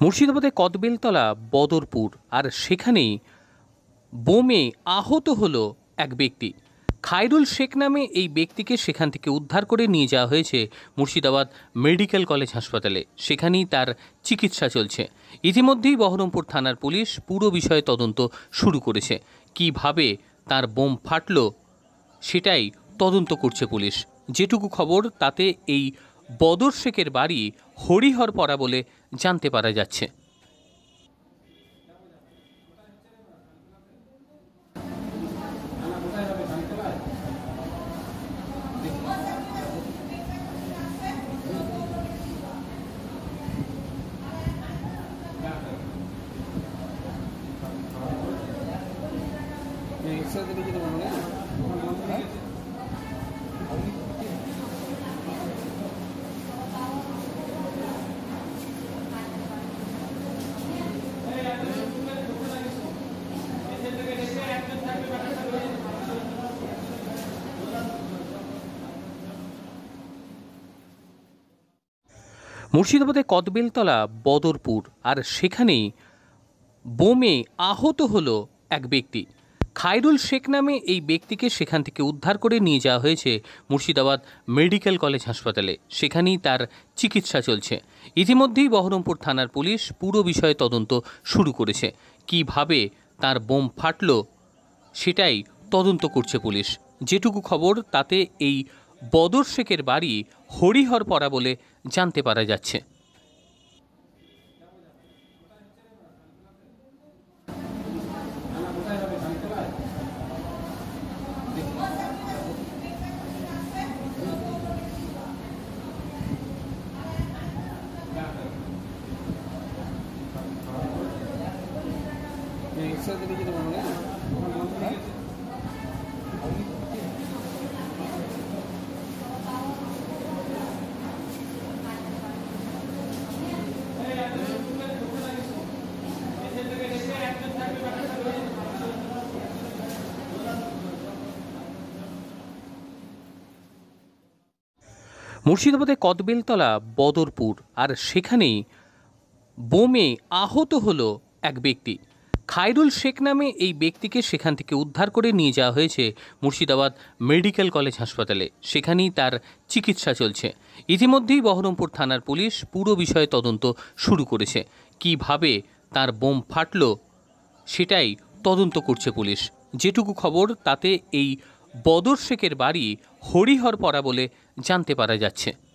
মুর্শিদাবাদের কদবেলতলা বদরপুর আর সেখানেই বোমে আহত হলো এক ব্যক্তি। খায়রুল শেখ নামে এই ব্যক্তিকে সেখান থেকে উদ্ধার করে নিয়ে যাওয়া হয়েছে মুর্শিদাবাদ মেডিকেল কলেজ হাসপাতালে। সেখানেই তার চিকিৎসা চলছে। ইতিমধ্যেই বহরমপুর থানার পুলিশ পুরো বিষয়ে তদন্ত শুরু করেছে। কিভাবে তার বোম ফাটলো সেটাই তদন্ত করছে পুলিশ। যেটুকু খবর তাতে এই বদর শেখের বাড়ি হরিহরপাড়া বলে জানতে পারা যাচ্ছে। মুর্শিদাবাদের কদবেলতলা বদরপুর আর সেখানেই বোমে আহত হলো এক ব্যক্তি। খায়রুল শেখ নামে এই ব্যক্তিকে সেখান থেকে উদ্ধার করে নিয়ে যাওয়া হয়েছে মুর্শিদাবাদ মেডিকেল কলেজ হাসপাতালে। সেখানেই তার চিকিৎসা চলছে। ইতিমধ্যেই বহরমপুর থানার পুলিশ পুরো বিষয়ে তদন্ত শুরু করেছে। কিভাবে তার বোম ফাটলো সেটাই তদন্ত করছে পুলিশ। যেটুকু খবর তাতে এই বদর শেখের বাড়ি হরিহরপাড়া বলে জানতে পারা যাচ্ছে। মুর্শিদাবাদের কদবেলতলা বদরপুর আর সেখানেই বোমে আহত হলো এক ব্যক্তি। খায়রুল শেখ নামে এই ব্যক্তিকে সেখান থেকে উদ্ধার করে নিয়ে যাওয়া হয়েছে মুর্শিদাবাদ মেডিকেল কলেজ হাসপাতালে। সেখানেই তার চিকিৎসা চলছে। ইতিমধ্যেই বহরমপুর থানার পুলিশ পুরো বিষয়ে তদন্ত শুরু করেছে। কিভাবে তার বোম ফাটলো সেটাই তদন্ত করছে পুলিশ। যেটুকু খবর তাতে এই বদর শেখের বাড়ি হরিহরপাড়া বলে জানতে পারা যাচ্ছে।